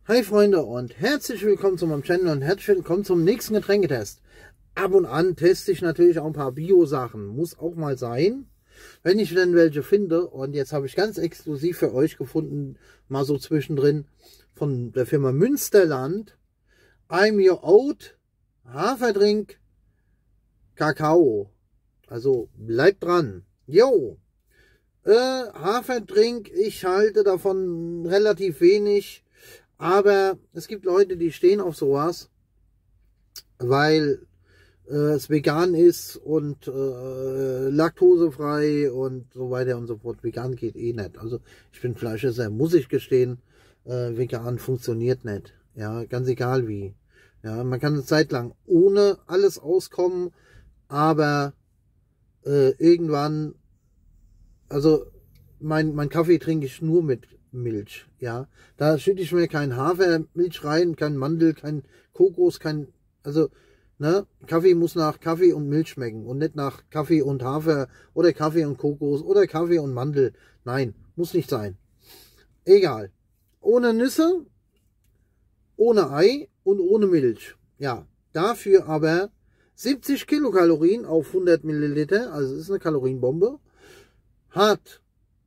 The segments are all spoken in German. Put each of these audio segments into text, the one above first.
Hi Freunde und herzlich willkommen zu meinem Channel und herzlich willkommen zum nächsten Getränketest. Ab und an teste ich natürlich auch ein paar Bio-Sachen, muss auch mal sein, wenn ich denn welche finde. Und jetzt habe ich ganz exklusiv für euch gefunden, mal so zwischendrin, von der Firma Münsterland, I'm Your Oat Haferdrink Kakao. Also bleibt dran. Jo, Haferdrink, ich halte davon relativ wenig. Aber es gibt Leute, die stehen auf sowas, weil es vegan ist und laktosefrei und so weiter und so fort. Vegan geht eh nicht. Also ich bin Fleischesser, muss ich gestehen. Vegan funktioniert nicht. Ja, ganz egal wie. Ja, man kann eine Zeit lang ohne alles auskommen, aber irgendwann, also mein Kaffee trinke ich nur mit Milch, ja. Da schütte ich mir kein Hafermilch rein, kein Mandel, kein Kokos, also, ne, Kaffee muss nach Kaffee und Milch schmecken und nicht nach Kaffee und Hafer oder Kaffee und Kokos oder Kaffee und Mandel. Nein, muss nicht sein. Egal. Ohne Nüsse, ohne Ei und ohne Milch. Ja, dafür aber 70 Kilokalorien auf 100 Milliliter, also ist eine Kalorienbombe, hat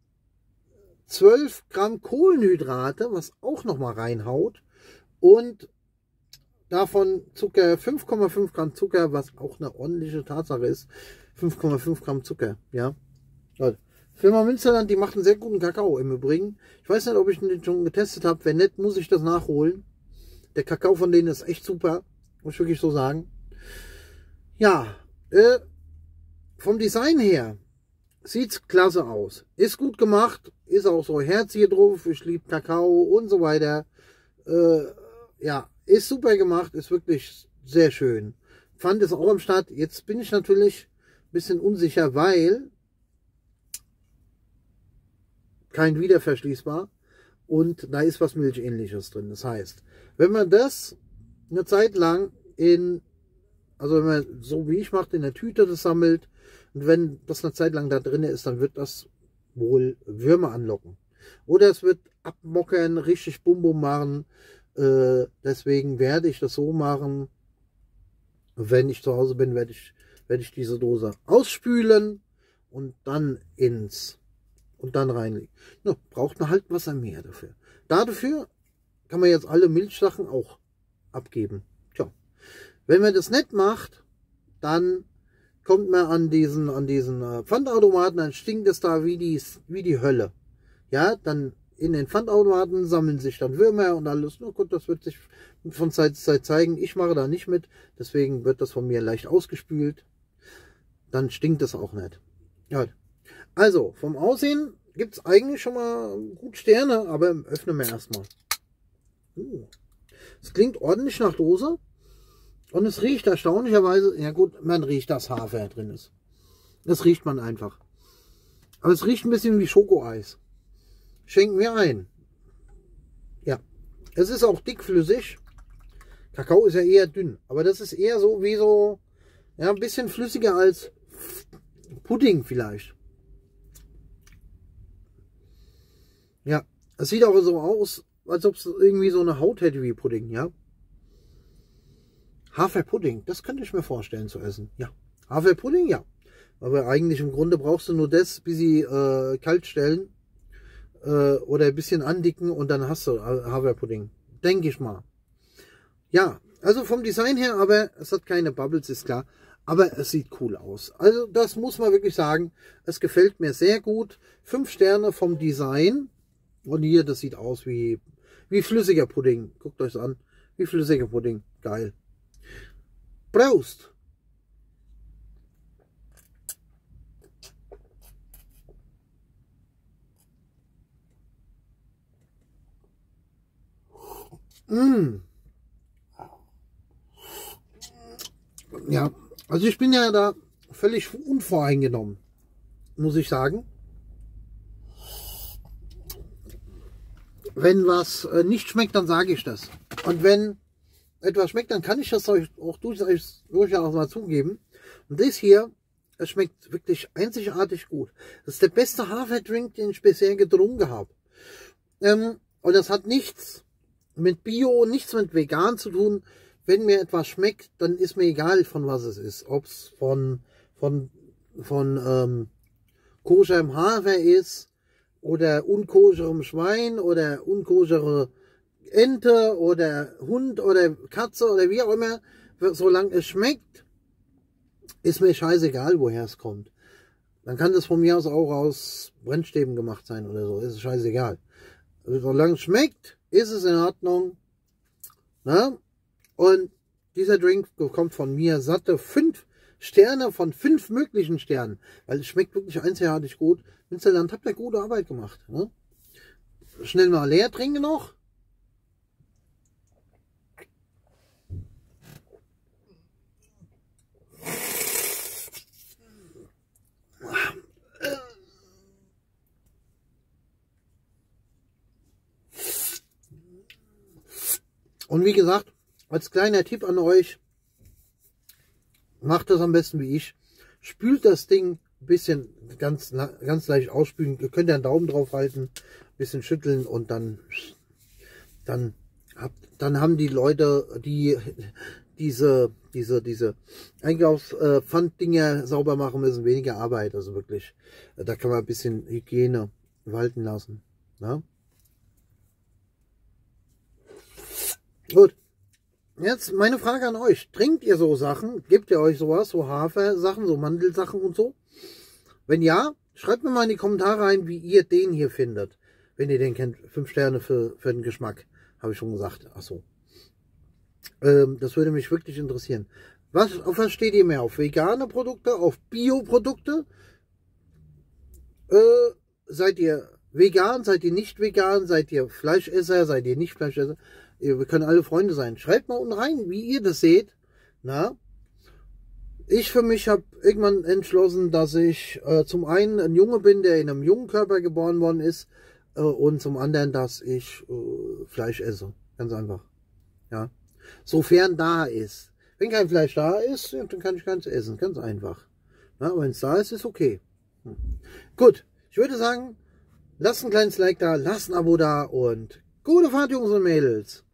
12 Gramm Kohlenhydrate, was auch noch mal reinhaut, und davon Zucker, 5,5 Gramm Zucker, was auch eine ordentliche Tatsache ist. 5,5 Gramm Zucker, ja. Firma Münsterland, die macht einen sehr guten Kakao im Übrigen. Ich weiß nicht, ob ich den schon getestet habe. Wenn nicht, muss ich das nachholen. Der Kakao von denen ist echt super, muss ich wirklich so sagen. Ja, vom Design her sieht's klasse aus. Ist gut gemacht, ist auch so Herz hier drauf, ich liebe Kakao und so weiter. Ja, ist super gemacht, ist wirklich sehr schön. Fand es auch am Start. Jetzt bin ich natürlich ein bisschen unsicher, weil kein wiederverschließbar und da ist was Milchähnliches drin. Das heißt, wenn man das eine Zeit lang also wenn man so wie ich macht, in der Tüte das sammelt, und wenn das eine Zeit lang da drin ist, dann wird das wohl Würmer anlocken. Oder es wird abmockern, richtig Bum-Bum machen. Deswegen werde ich das so machen. Wenn ich zu Hause bin, werde ich diese Dose ausspülen und dann reinlegen. No, braucht man halt Wasser mehr dafür. Dafür kann man jetzt alle Milchsachen auch abgeben. Tja. Wenn man das nicht macht, dann kommt man an diesen Pfandautomaten, dann stinkt es da wie die Hölle. Ja, dann in den Pfandautomaten sammeln sich dann Würmer und alles. Na gut, das wird sich von Zeit zu Zeit zeigen. Ich mache da nicht mit, deswegen wird das von mir leicht ausgespült. Dann stinkt es auch nicht. Ja. Also, vom Aussehen gibt es eigentlich schon mal gut Sterne, aber öffnen wir erstmal. Es klingt ordentlich nach Dose. Und es riecht erstaunlicherweise, ja gut, man riecht, dass Hafer drin ist. Das riecht man einfach. Aber es riecht ein bisschen wie Schokoeis. Schenken wir ein. Ja, es ist auch dickflüssig. Kakao ist ja eher dünn, aber das ist eher so wie so, ja, ein bisschen flüssiger als Pudding vielleicht. Ja, es sieht auch so aus, als ob es irgendwie so eine Haut hätte wie Pudding, ja. Haferpudding, das könnte ich mir vorstellen zu essen. Ja, Haferpudding, ja. Aber eigentlich im Grunde brauchst du nur das, bis sie kalt stellen oder ein bisschen andicken und dann hast du Haferpudding. Denke ich mal. Ja, also vom Design her, aber es hat keine Bubbles, ist klar. Aber es sieht cool aus. Also das muss man wirklich sagen. Es gefällt mir sehr gut. 5 Sterne vom Design. Und hier, das sieht aus wie flüssiger Pudding. Guckt euch an. Wie flüssiger Pudding. Geil. Prost! Ja, also ich bin ja da völlig unvoreingenommen, muss ich sagen. Wenn was nicht schmeckt, dann sage ich das. Und wenn etwas schmeckt, dann kann ich das euch auch durchaus mal zugeben. Und das hier, es schmeckt wirklich einzigartig gut. Das ist der beste Haferdrink, den ich bisher getrunken habe. Und das hat nichts mit Bio nichts mit vegan zu tun. Wenn mir etwas schmeckt, dann ist mir egal, von was es ist. Ob es von koscherem Hafer ist oder unkoscherem Schwein oder unkoschere Ente oder Hund oder Katze oder wie auch immer. Solange es schmeckt, ist mir scheißegal, woher es kommt. Dann kann das von mir aus auch aus Brennstäben gemacht sein oder so. Ist scheißegal. Solange es schmeckt, ist es in Ordnung. Ne? Und dieser Drink bekommt von mir satte 5 Sterne von 5 möglichen Sternen. Weil es schmeckt wirklich einzigartig gut. Münsterland, habt ihr gute Arbeit gemacht. Ne? Schnell mal leer trinken noch. Und wie gesagt, als kleiner Tipp an euch, macht das am besten wie ich. Spült das Ding ein bisschen ganz leicht ausspülen. Ihr könnt ja einen Daumen drauf halten, ein bisschen schütteln und dann haben die Leute, die diese Einkaufspfanddinger sauber machen müssen, weniger Arbeit. Also wirklich, da kann man ein bisschen Hygiene walten lassen. Ne? Gut, jetzt meine Frage an euch. Trinkt ihr so Sachen? Gebt ihr euch sowas, so Hafersachen, so Mandelsachen und so? Wenn ja, schreibt mir mal in die Kommentare rein, wie ihr den hier findet. Wenn ihr den kennt, 5 Sterne für den Geschmack, habe ich schon gesagt. Ach so. Das würde mich wirklich interessieren. Auf was steht ihr mehr? Auf vegane Produkte? Auf Bioprodukte? Seid ihr vegan? Seid ihr nicht vegan? Seid ihr Fleischesser? Seid ihr nicht Fleischesser? Wir können alle Freunde sein. Schreibt mal unten rein, wie ihr das seht. Na? Ich für mich habe irgendwann entschlossen, dass ich zum einen ein Junge bin, der in einem jungen Körper geboren worden ist, und zum anderen, dass ich Fleisch esse. Ganz einfach. Ja. Sofern da ist. Wenn kein Fleisch da ist, dann kann ich keins essen. Ganz einfach. Wenn es da ist, ist okay. Gut. Ich würde sagen, lasst ein kleines Like da, lasst ein Abo da und gute Fahrt, Jungs und Mädels.